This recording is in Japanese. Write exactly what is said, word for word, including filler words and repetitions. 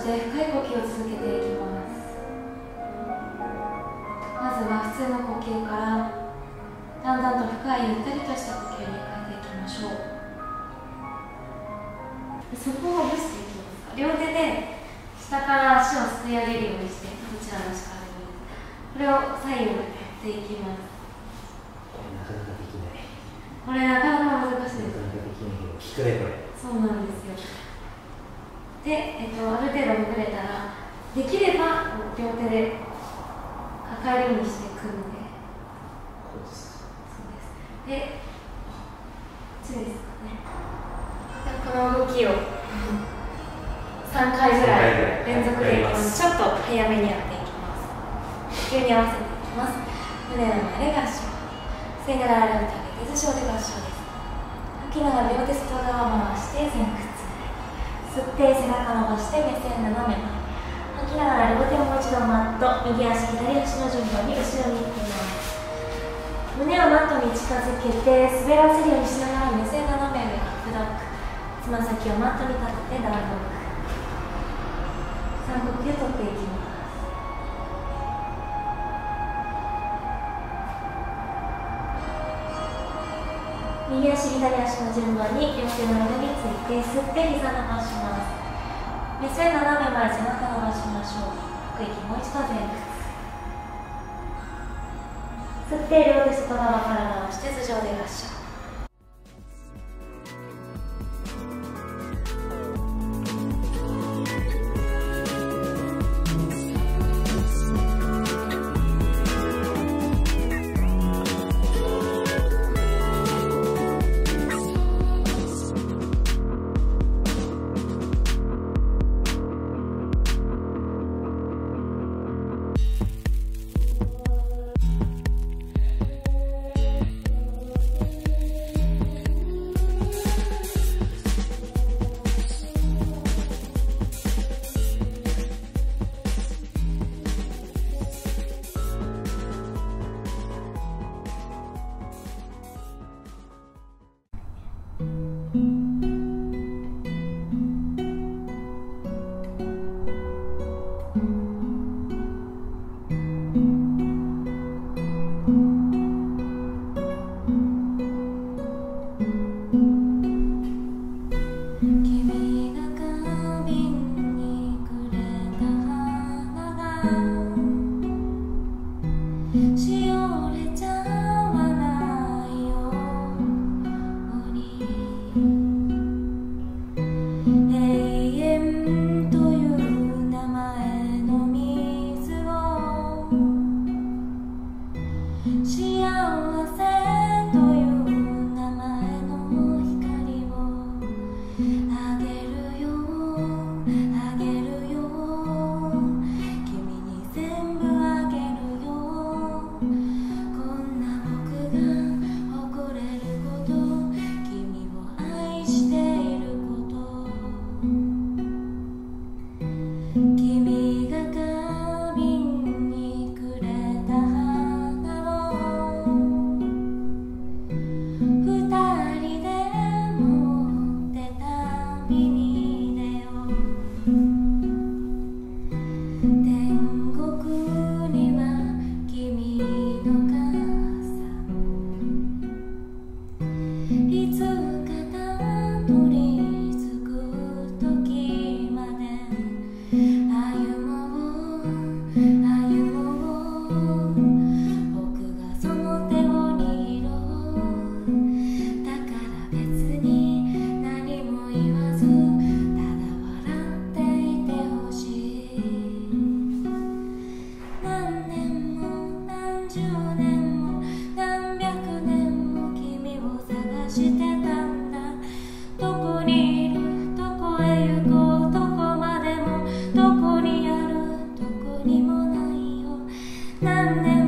して深い呼吸を続けていきます。まずは普通の呼吸からだんだんと深いゆったりとした呼吸に変えていきましょう。そこをほぐしていきます。両手で下から足をすくい上げるようにして、どちらの力でもいいです。これを左右やっていきます。 これなかなかできない。 これなかなか難しいです。 なかなかできないけど、効くねこれ。 そうなんですよ。で、えっと、ある程度ほぐれたら、できれば両手で抱えるようにして組んで。 こうですか。 そうです。で、こっちですかね。でこの動きをさんかいぐらい連続でいきます。ちょっと早めにやっていきます。呼吸に合わせていきます。胸の前で合掌。吸いながら両手上げて頭上で合掌です。吐きながら両手外側回して前屈。吸って背中伸ばして目線斜め前。吐きながら両手をもう一度マット、右足左足の順番に後ろに行っています。胸をマットに近づけて滑らせるようにしながら目線斜め上アップドッグ。つま先をマットに立ててダウンドッグ。さん呼吸取っていきます。右足左足の順番に両手の間について吸って膝伸ばします。目線斜め前、背中伸ばしましょう。吐く息もう一度前屈。吸って両手外側から回して頭上で合掌。何年